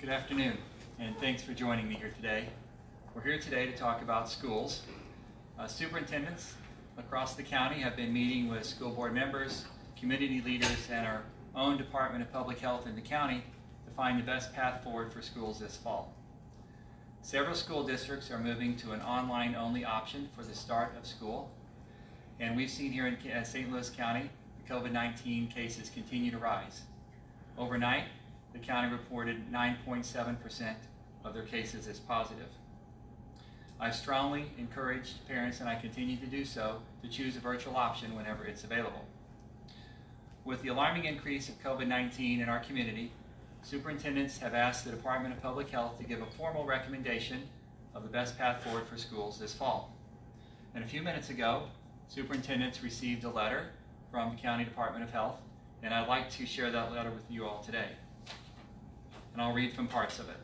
Good afternoon, and thanks for joining me here today. We're here today to talk about schools. Superintendents across the county have been meeting with school board members, community leaders, and our own Department of Public Health in the county to find the best path forward for schools this fall. Several school districts are moving to an online-only option for the start of school, and we've seen here in St. Louis County, the COVID-19 cases continue to rise. Overnight, the county reported 9.7% of their cases as positive. I've strongly encouraged parents, and I continue to do so, to choose a virtual option whenever it's available. With the alarming increase of COVID-19 in our community, superintendents have asked the Department of Public Health to give a formal recommendation of the best path forward for schools this fall. And a few minutes ago, superintendents received a letter from the County Department of Health, and I'd like to share that letter with you all today. And I'll read from parts of it.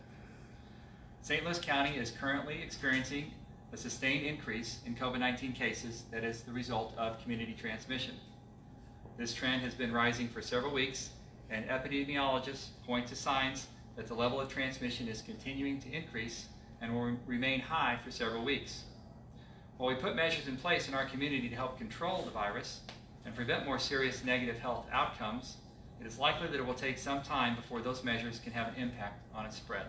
St. Louis County is currently experiencing a sustained increase in COVID-19 cases that is the result of community transmission. This trend has been rising for several weeks, and epidemiologists point to signs that the level of transmission is continuing to increase and will remain high for several weeks. While we put measures in place in our community to help control the virus and prevent more serious negative health outcomes, it is likely that it will take some time before those measures can have an impact on its spread.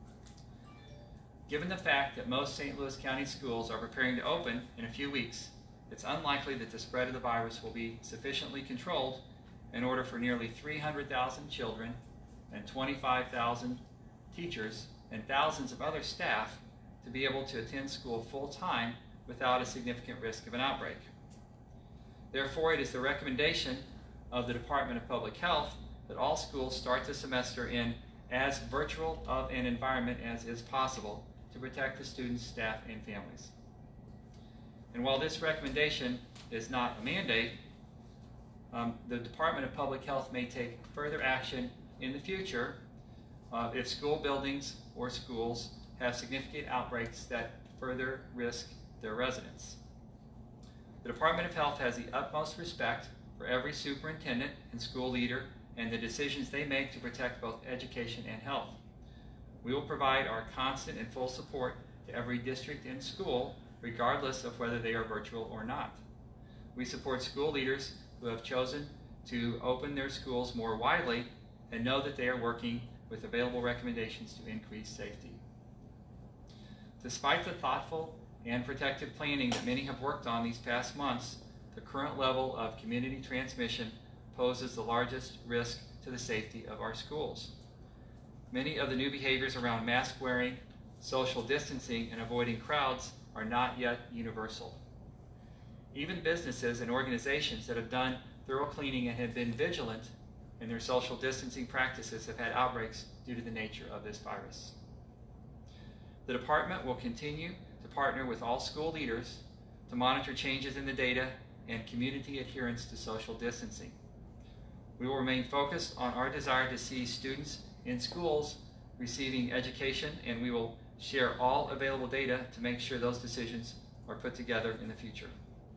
Given the fact that most St. Louis County schools are preparing to open in a few weeks, it's unlikely that the spread of the virus will be sufficiently controlled in order for nearly 300,000 children and 25,000 teachers and thousands of other staff to be able to attend school full-time without a significant risk of an outbreak. Therefore, it is the recommendation of the Department of Public Health that all schools start the semester in as virtual of an environment as is possible to protect the students, staff, and families. And while this recommendation is not a mandate, the Department of Public Health may take further action in the future if school buildings or schools have significant outbreaks that further risk their residents. The Department of Health has the utmost respect for every superintendent and school leader and the decisions they make to protect both education and health. We will provide our constant and full support to every district and school, regardless of whether they are virtual or not. We support school leaders who have chosen to open their schools more widely and know that they are working with available recommendations to increase safety. Despite the thoughtful and protective planning that many have worked on these past months, the current level of community transmission poses the largest risk to the safety of our schools. Many of the new behaviors around mask wearing, social distancing, and avoiding crowds are not yet universal. Even businesses and organizations that have done thorough cleaning and have been vigilant in their social distancing practices have had outbreaks due to the nature of this virus. The department will continue to partner with all school leaders to monitor changes in the data and community adherence to social distancing. We will remain focused on our desire to see students in schools receiving education, and we will share all available data to make sure those decisions are put together in the future.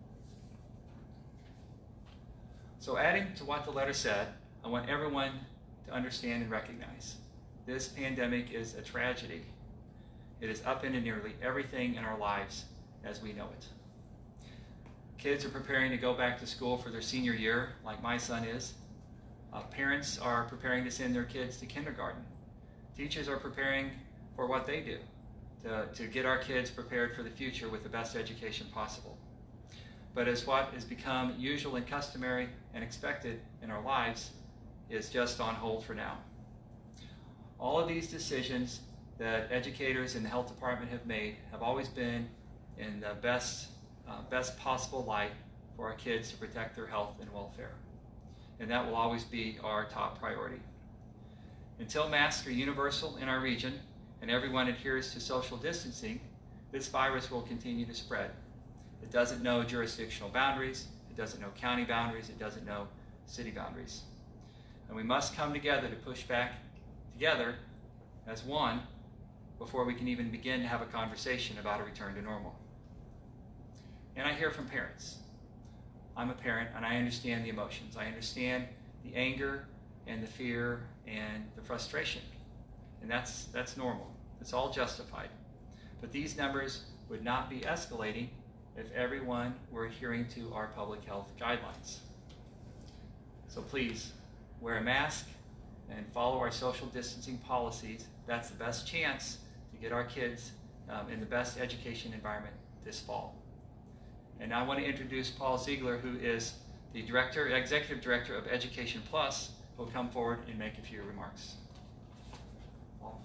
So adding to what the letter said, I want everyone to understand and recognize this pandemic is a tragedy. It has upended nearly everything in our lives as we know it. Kids are preparing to go back to school for their senior year, like my son is. Parents are preparing to send their kids to kindergarten. Teachers are preparing for what they do, to get our kids prepared for the future with the best education possible. But as what has become usual and customary and expected in our lives is just on hold for now. All of these decisions that educators in the health department have made have always been in the best possible light for our kids to protect their health and welfare. And that will always be our top priority. Until masks are universal in our region and everyone adheres to social distancing, this virus will continue to spread. It doesn't know jurisdictional boundaries, it doesn't know county boundaries, it doesn't know city boundaries. And we must come together to push back together as one before we can even begin to have a conversation about a return to normal. And I hear from parents. I'm a parent and I understand the emotions. I understand the anger and the fear and the frustration. and that's normal. It's all justified. But these numbers would not be escalating if everyone were adhering to our public health guidelines. So please, wear a mask and follow our social distancing policies. That's the best chance to get our kids in the best education environment this fall. And I want to introduce Paul Ziegler, who is the Executive Director of Education Plus, who will come forward and make a few remarks. Paul.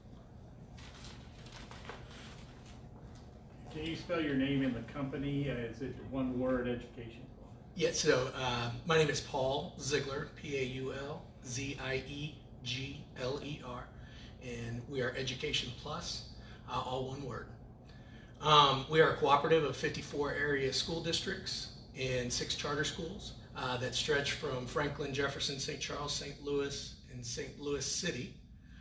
Can you spell your name and the company? Is it one word, Education? Yeah, so my name is Paul Ziegler, Paulziegler, and we are Education Plus, all one word. We are a cooperative of 54 area school districts and 6 charter schools that stretch from Franklin, Jefferson, St. Charles, St. Louis, and St. Louis City.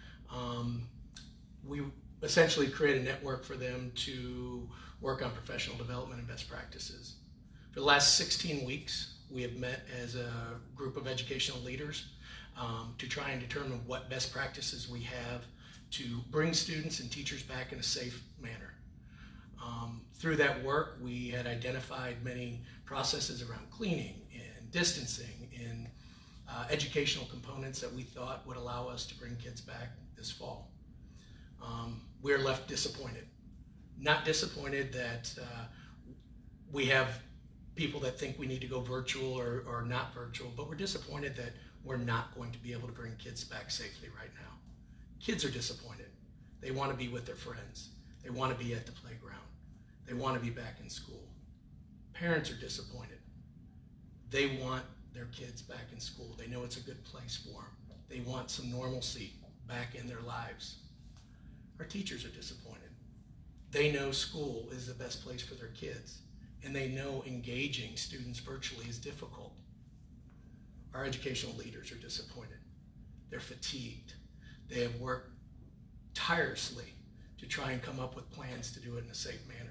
We essentially create a network for them to work on professional development and best practices. For the last 16 weeks, we have met as a group of educational leaders to try and determine what best practices we have to bring students and teachers back in a safe manner. Through that work, we had identified many processes around cleaning and distancing and educational components that we thought would allow us to bring kids back this fall. We're left disappointed. Not disappointed that we have people that think we need to go virtual or not virtual, but we're disappointed that we're not going to be able to bring kids back safely right now. Kids are disappointed. They want to be with their friends. They want to be at the playground. They want to be back in school. Parents are disappointed. They want their kids back in school. They know it's a good place for them. They want some normalcy back in their lives. Our teachers are disappointed. They know school is the best place for their kids, and they know engaging students virtually is difficult. Our educational leaders are disappointed. They're fatigued. They have worked tirelessly to try and come up with plans to do it in a safe manner.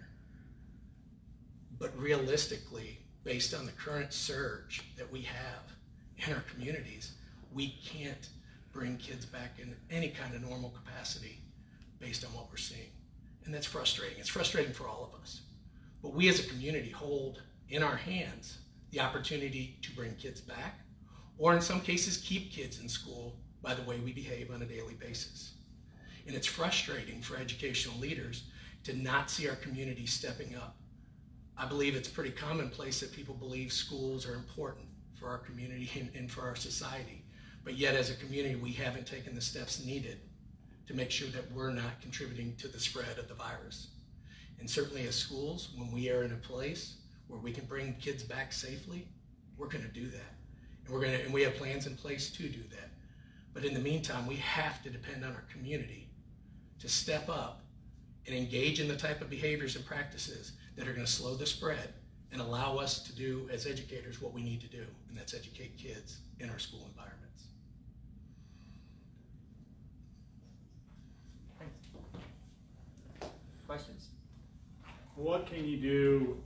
But realistically, based on the current surge that we have in our communities, we can't bring kids back in any kind of normal capacity based on what we're seeing. And that's frustrating. It's frustrating for all of us. But we as a community hold in our hands the opportunity to bring kids back, or in some cases keep kids in school by the way we behave on a daily basis. And it's frustrating for educational leaders to not see our community stepping up. I believe it's pretty commonplace that people believe schools are important for our community and for our society. But yet as a community, we haven't taken the steps needed to make sure that we're not contributing to the spread of the virus. And certainly as schools, when we are in a place where we can bring kids back safely, we're gonna do that. And we have plans in place to do that. But in the meantime, we have to depend on our community to step up and engage in the type of behaviors and practices that are going to slow the spread and allow us to do as educators what we need to do, and that's educate kids in our school environments. Thanks. Questions? What can you do